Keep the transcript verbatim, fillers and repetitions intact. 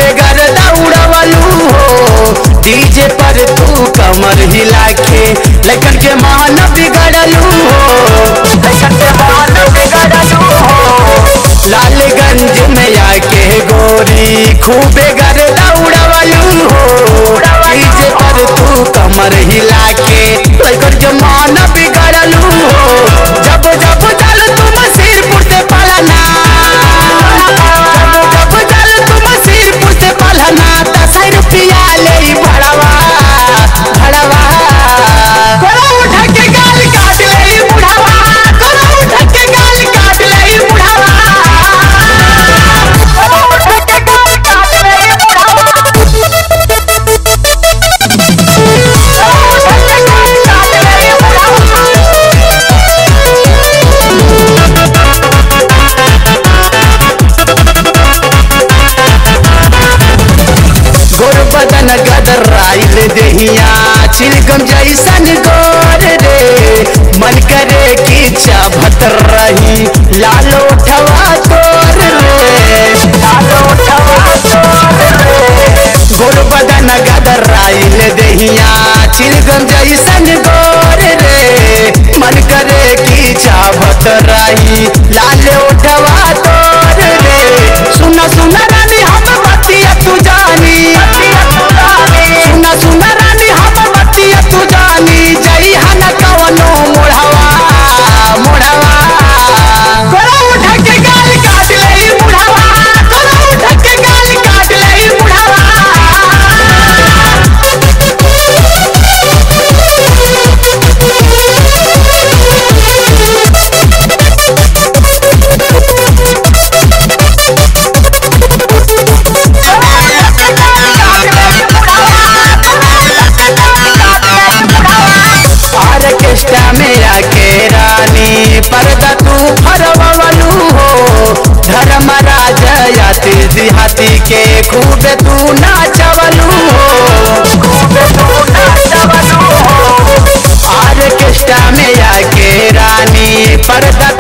खूबे गर्दा उड़वलू हो डीजे पर तू कमर हिला के लड़कन के मान बिगड़लू हो लड़कन के मान बिगड़लू हो लालगंज में आके गोरी खूबे गर्दा उड़वलू हो डीजे पर तू कमर हिला के लड़कन के मान बिगड़लू हो जब जब चल तुम सिरपुर से पलना जब जब चल तुम सिरपुर से पलना दस रुपया ले भड़वा भड़वा कोला उठा के गाल काट ले बुढ़ावा कोला उठा के गाल काट ले बुढ़ावा कोला उठा के गाल काट ले बुढ़ावा बदन गदराइल देहिया चिलकम जैसन गोर रे मन करे की चाहत रही लालो उठवा तोर रे लालो उठवा तोर रे गोर बदन गदराइल देहिया चिलकम जैसन गोर रे मन करे की चाहत रही लालो उठवा तोर रे सुना सुना रानी हम बतिया तू जानी सुना सुना रानी हम बतिया तू जानी जई हन कवनो मुढ़वा मुढ़वा कोला उठा के गाल काट ले बुढ़वा कोला उठा के गाल काट ले बुढ़वा ऑर्केस्ट्रा में आके रानी पर्दा तू फरवलू हो धर्मराज याति दिहाती के खूब तू नाचवलू हो खूब तू नाचवलू हो ऑर्केस्ट्रा में आके रानी पर्दा